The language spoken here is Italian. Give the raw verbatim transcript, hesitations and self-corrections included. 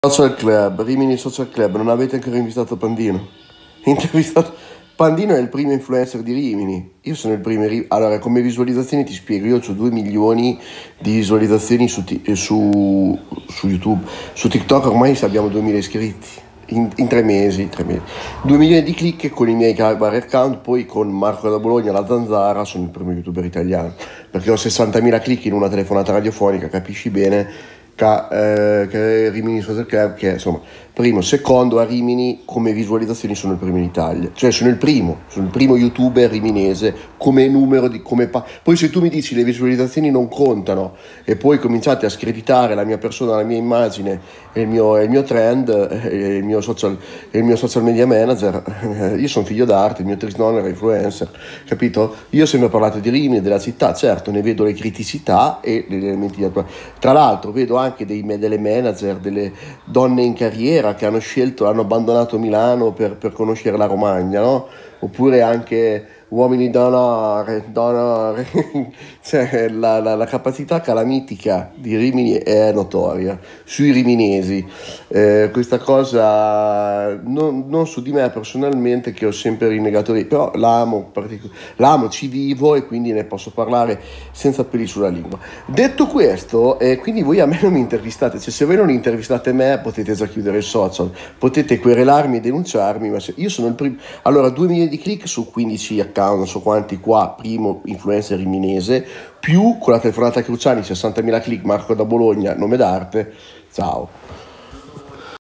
Social Club, Rimini Social Club, non avete ancora intervistato Pandino? Intervistato... Pandino è il primo influencer di Rimini, io sono il primo... ri- Allora, come visualizzazioni ti spiego, io ho due milioni di visualizzazioni su, ti- eh, su, su YouTube, su TikTok ormai abbiamo duemila iscritti, in, in tre mesi, tre mesi, due milioni di click con i miei vari account, poi con Marco da Bologna, la Zanzara, sono il primo youtuber italiano, perché ho sessantamila click in una telefonata radiofonica, capisci bene? Ca, eh, che Rimini Social Club, che insomma primo, secondo a Rimini come visualizzazioni sono il primo in Italia, cioè sono il primo, sono il primo youtuber riminese come numero di come pa- poi se tu mi dici le visualizzazioni non contano e poi cominciate a screditare la mia persona, la mia immagine e il mio, e il mio trend e il mio social, e il mio social media manager, io sono figlio d'arte, il mio trisnonno era influencer, capito? Io ho sempre parlato di Rimini, della città, certo ne vedo le criticità e gli elementi di attualità, tra l'altro vedo anche dei, delle manager, delle donne in carriera che hanno scelto, hanno abbandonato Milano per, per conoscere la Romagna, no? Oppure anche uomini d'onore, d'onore. Cioè, la, la, la capacità calamitica di Rimini è notoria, sui riminesi. Eh, questa cosa non, non su di me personalmente, che ho sempre rinnegato, però l'amo, partic- l'amo, ci vivo e quindi ne posso parlare senza peli sulla lingua. Detto questo, eh, quindi voi a me non mi intervistate, cioè se voi non intervistate me potete già chiudere il social, potete querelarmi e denunciarmi, ma se io sono il primo, allora due milioni di click su quindici account, non so quanti qua, primo influencer riminese, più con la telefonata Cruciani, sessantamila click, Marco da Bologna, nome d'arte, ciao.